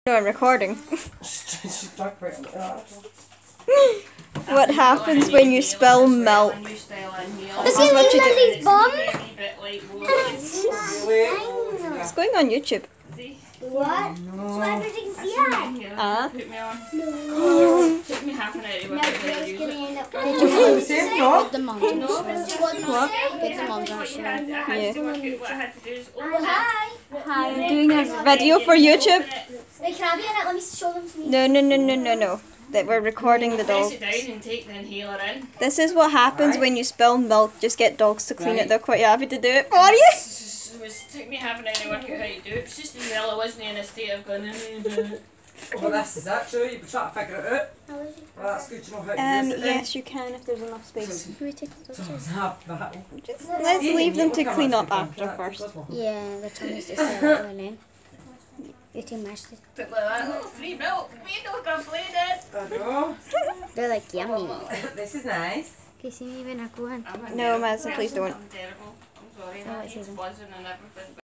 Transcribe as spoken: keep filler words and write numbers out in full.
No, I'm recording. What happens when you spill milk? This is what you do. It's going on YouTube. What? So everything's here. Ah. No. Took me half an hour to work No, out how to it's use going it. to end up Did you feel the same, no? With the mums and What? With the mums and I had, I had to work out what I had to do. Is Oh, open it. hi. Hi, I'm doing a video for YouTube. Wait, can I be in it? Let me show them to me. No, no, no, no, no, no. That we're recording the Press dog. it down and take the inhaler in. This is what happens when you spill milk. Just get dogs to clean it. They're quite happy to do it for you. It was, took me half an hour to work out how to do it. It's just as well I wasn't in a state of going in and doing it. Well, this is it, so you've been trying to figure it out. Well, that's good to know how to Um, use it then. yes, you can if there's enough space. we take the So, doctors? have that. Just let's leave them to clean up after first. Yeah, the time is to sell it then. You two mashed it. But like that little free milk, we don't complain it. I know. They're like yummy. This is nice. Okay, see me when I go in. I'm a No, terrible Madison, please person. don't. I'm terrible. I'm sorry, Oh, that it's needs even. buzzing and everything.